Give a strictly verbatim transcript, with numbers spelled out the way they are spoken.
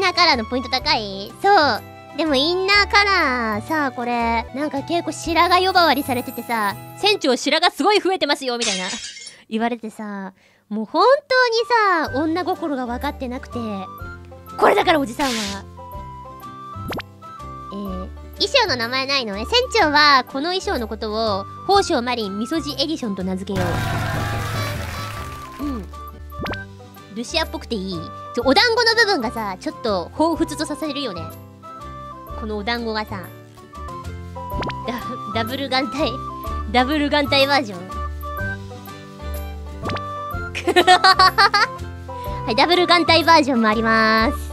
ナーカラーのポイント高い？そう。でもインナーカラーさ、これ、なんか結構白髪呼ばわりされててさ、船長白髪すごい増えてますよみたいな言われてさ、もう本当にさ、女心が分かってなくて、これだからおじさんは。えー、衣装の名前ないのね。船長はこの衣装のことを、宝生マリンみそじエディションと名付けよう。うん。ルシアっぽくていい。ちょ、お団子の部分がさ、ちょっと彷彿とさせるよね。このお団子がさ、ダ、ダブル眼帯、ダブル眼帯バージョン。はい、ダブル眼帯バージョンもあります。